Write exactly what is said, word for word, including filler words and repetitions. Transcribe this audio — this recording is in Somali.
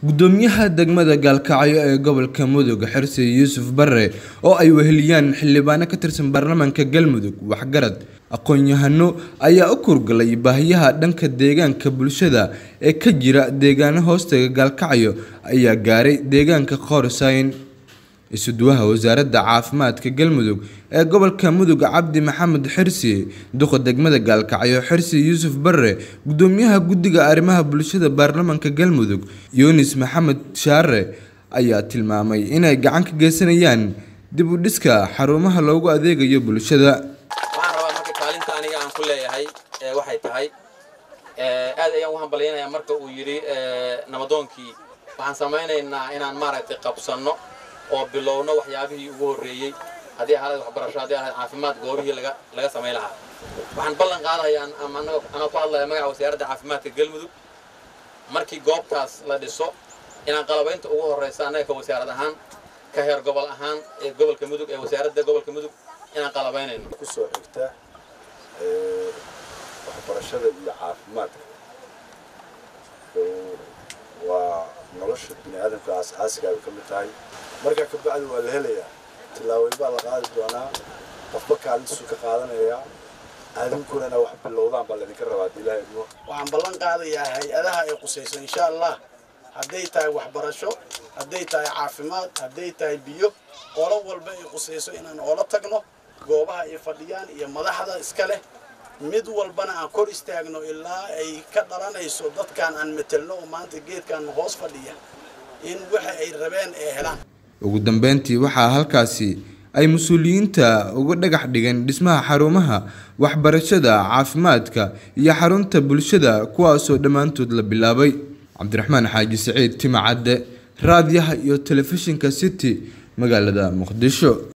gudoomiyaha degmada Gaalkacyo ee gobolka Mudug Xirsi Yuusuf Barre oo ay weheliyaan xildhibaano ka tirsan baarlamaanka Galmudug waxgarad aqoon-yahano ayaa u kurgalay baahiyaha dhanka deegaanka bulshada ee ka jira deegaano hoostaga Gaalkacyo ayaa gaaray deegaanka Qorshayn isuduwaha wasaaradda caafimaadka Galmudug ee gobolka Mudug Cabdi Maxamed Xirsi duqa degmada Gaalkacyo Xirsi Yuusuf Barre gudoomiyaha guddiga arrimaha bulshada baarlamaanka Galmudug Yunis Maxamed Shaare ayaa tilmaamay inay gacan ka geysanayaan dib u dhiska xarumaha loogu adeegayo bulshada. waxaan rabaa marka kaalinta aniga aan ku leeyahay ee waxay tahay ee aad ayaan u hambalyeynaya marka uu yiri nabadoonkii waxaan sameynaynaa inaan maaragtay qabsano oo bilowno waxyaabihii ugu horeeyay hadii xaalad waxbarasho hadii caafimaad goobihii laga laga sameeyay lahaa waxaan ballan qaadayaa ama anaga ku hadlayaa magaca wasaaradda caafimaadka Galmudug markii goobtaas la dhiso inaan qalabaynta ugu horeysa anaga wasaarad ahaan ka heer gobol ahaan ee gobolka Mudug ee wasaaradda gobolka Mudug inaan qalabaynayno ku soo xigta ee waxbarashada iyo caafimaadka waa nolosha bini'aadamka asaasiga ah ka mid tahay marka ka bacdi waa la helayaa tilaaway baa la qaadi doonaa qofka kaalintiisu ka qaadanaya aadankuna wax bilowdaan baa la idinka rabaa Ilaahay inuu waxaan ballan qaadayaa hay'adaha ay qusayso insha Allah hadday tahay waxbarasho hadday tahay caafimaad hadday tahay biyo qolo walba ay qusayso inaan oola tagno goobaha ay fadhiyaan iyo madaxda iska leh mid walbana aan kor istaagno ilaa ay ka dhalanayso dadkan aan metelno oo maanta geedkan hoos fadhiya in waxa ay rabeen ay helaan. ugu dambeyntii waxaa halkaasi ay mas'uuliyiinta uga dhagax dhigeen dhismaha xarumaha waxbarashada caafimaadka iyo xarunta bulshada kuwaas oo dhamaantood la bilaabay. Cabdiraxmaan Xaaji Saciid Timacadde raadiyaha iyo telefishinka City magaalada Muqdisho.